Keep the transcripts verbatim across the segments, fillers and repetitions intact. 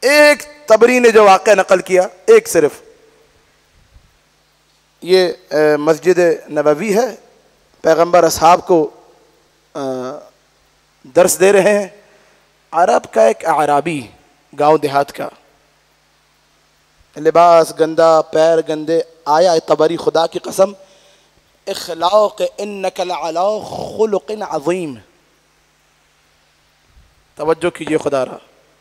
ایک طبری نے جو واقعہ نقل کیا، ایک صرف، یہ مسجد نبوی ہے، پیغمبر اصحاب کو درس دے رہے ہیں، عرب کا ایک اعرابی، گاؤں دیہات کا، لباس گندا، پیر گندے، آیا طبری خدا کی قسم اخلاق انک لعلی خلق عظیم. توجہ کیجئے خدا را،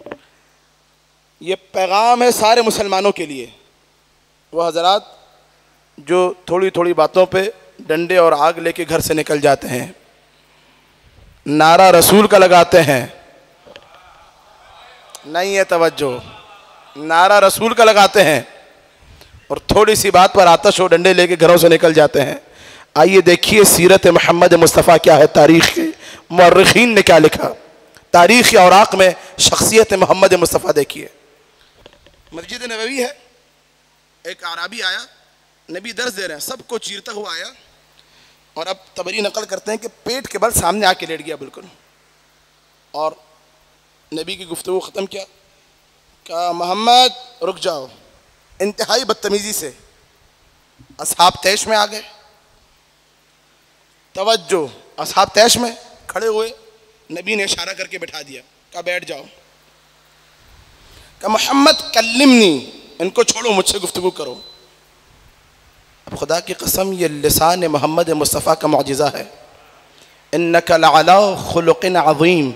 یہ پیغام ہے سارے مسلمانوں کے لیے. وہ حضرات جو تھوڑی تھوڑی باتوں پہ ڈنڈے اور آگ لے کے گھر سے نکل جاتے ہیں، نعرہ رسول کا لگاتے ہیں، نہیں ہے توجہ، نعرہ رسول کا لگاتے ہیں اور تھوڑی سی بات پر آتش و ڈنڈے لے کے گھروں سے نکل جاتے ہیں. آئیے دیکھیے سیرت محمد مصطفیٰ کیا ہے، تاریخ کے مورخین نے کیا لکھا، تاریخی اوراق میں شخصیت محمد مصطفیٰ دیکھیے. مسجد نبوی ہے، ایک اعرابی آیا، نبی درس دے رہے ہیں، سب کو چیرتا ہوا آیا، اور اب طبری نقل کرتے ہیں کہ پیٹ کے بل سامنے آ کے لیٹ گیا بالکل، اور نبی کی گفتگو ختم کیا، کہا محمد رک جاؤ. انتہائی بدتمیزی سے اصحاب تیش میں آ گئے. توجہ، اصحاب تیش میں کھڑے ہوئے، نبی نے اشارہ کر کے بٹھا دیا، کہا بیٹھ جاؤ. کہا محمد کلمنی، ان کو چھوڑو، مجھ سے گفتگو کرو. اب خدا کی قسم یہ لسان محمد مصطفیٰ کا معجزہ ہے. انک لعلی خلق عظیم.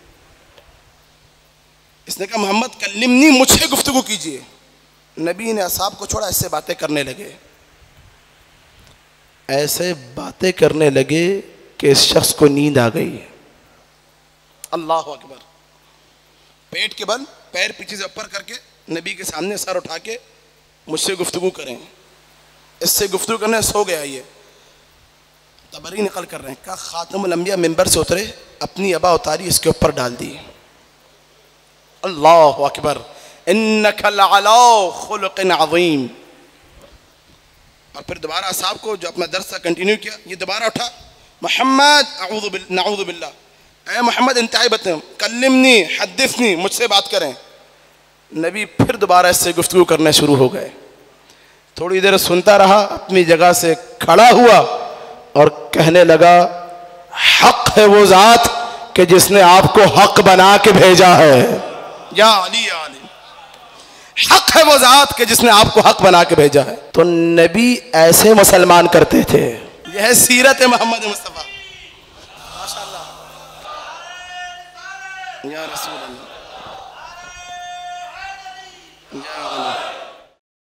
اس نے کہا محمد کلمنی، مجھ سے گفتگو کیجئے. نبی نے اصحاب کو چھوڑا، ایسے باتیں کرنے لگے، ایسے باتیں کرنے لگے کہ اس شخص کو نیند آ گئی. اللہ اکبر. پیٹ کے بل، پیر پیچھے سے اوپر کر کے نبی کے سامنے سر اٹھا کے مجھ سے گفتگو کریں، اس سے گفتگو کرنے سو گیا. یہ طبری نقل کر رہے ہیں، کہا خاتم الانبیاء ممبر سے اترے، اپنی ابا اتاری، اس کے اوپر ڈال دی. اللہ اکبر. انک لعلی خلق عظیم. اور پھر دوبارہ اصحاب کو جو اپنا درس کنٹینیو کیا، یہ دوبارہ اٹھا، محمد اعوذ باللہ نعوذ باللہ، اے محمد انتہائی بتیں، کلمنی حدثنی، مجھ سے بات کریں. نبی پھر دوبارہ اس سے گفتگو کرنے شروع ہو گئے. تھوڑی دیر سنتا رہا، اپنی جگہ سے کھڑا ہوا اور کہنے لگا حق ہے وہ ذات کہ جس نے آپ کو حق بنا کے بھیجا ہے. یا علی یا علی، حق ہے وہ ذات کہ جس نے آپ کو حق بنا کے بھیجا ہے. تو نبی ایسے مسلمان کرتے تھے. یہ ہے سیرت محمد مصطفیٰ. ماشاء اللہ یا رسول اللہ یا علی.